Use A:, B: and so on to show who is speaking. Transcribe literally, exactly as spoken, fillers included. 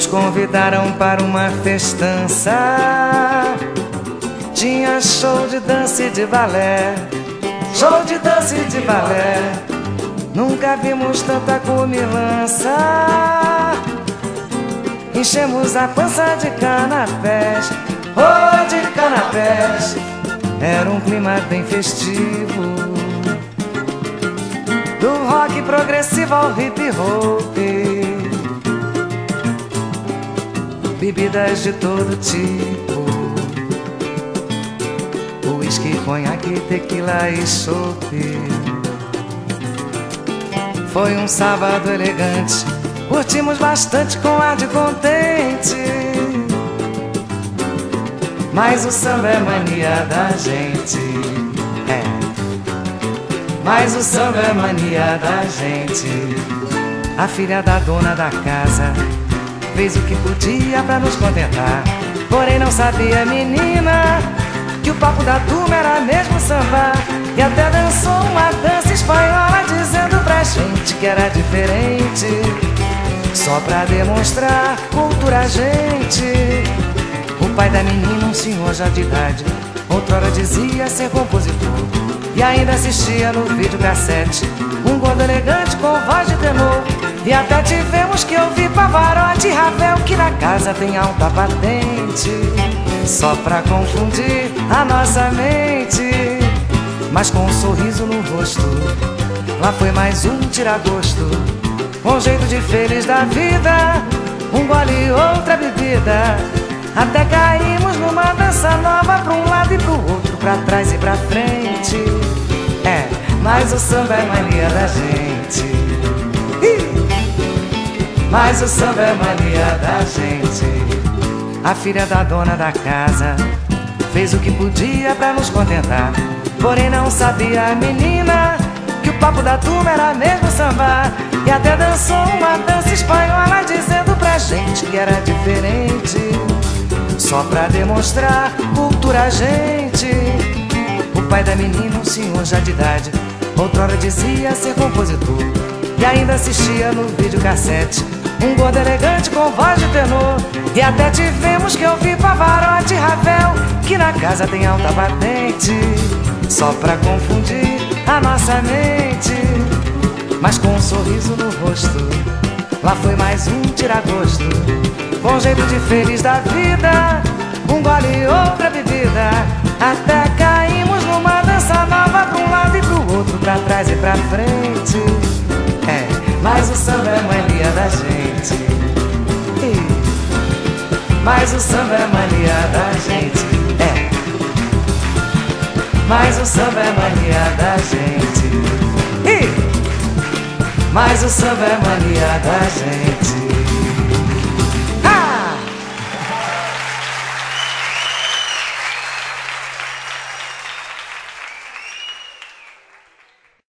A: convidaram para uma festança. Tinha show de dança e de balé, show de dança e de balé. Nunca vimos tanta comilança. Enchemos a pança de canapés, oh, de canapés. Era um clima bem festivo, do rock progressivo ao hip hop. Bebidas de todo tipo, uísque, conhaque, tequila e chope. Foi um sábado elegante, curtimos bastante com ar de contente. Mas o samba é mania da gente, é. Mas o samba é mania da gente. A filha da dona da casa fez o que podia pra nos contentar, porém não sabia, menina, que o papo da turma era mesmo samba. E até dançou uma dança espanhola, dizendo pra gente que era diferente, só pra demonstrar cultura, gente. O pai da menina, um senhor já de idade, outrora dizia ser compositor, e ainda assistia no videocassete um gordo elegante com voz de tenor. E até tivemos que ouvir Pavarotti e Ravel, que na casa tem alta patente, só pra confundir a nossa mente. Mas com um sorriso no rosto, lá foi mais um tiragosto, com jeito de feliz da vida, um gole e outra bebida. Até caímos numa dança nova, pra um lado e pro outro, pra trás e pra frente. É, mas o samba é mania da gente. Ih! Mas o samba é mania da gente. A filha da dona da casa fez o que podia pra nos contentar, porém não sabia, a menina, que o papo da turma era mesmo samba. E até dançou uma dança espanhola, dizendo pra gente que era diferente, só pra demonstrar cultura, gente. O pai da menina, um senhor já de idade, outrora dizia ser compositor, e ainda assistia no videocassete um gordo elegante com voz de tenor. E até tivemos que ouvir Pavarotti e Ravel, que na casa tem alta patente, só pra confundir a nossa mente. Mas com um sorriso no rosto, lá foi mais um tiragosto, com jeito de feliz da vida, um gole e outra bebida. Até caímos numa dança nova, pra um lado e pro outro, pra trás e pra frente. É, mas o samba é mania da gente. Ih, mas o samba é mania da gente. É, mas o samba é mania da gente. Ih, mas o samba é mania da gente.